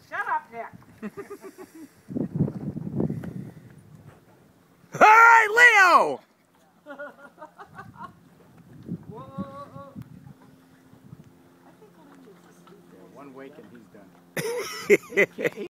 Shut up, Nick. Hey, Leo! One wake and he's done.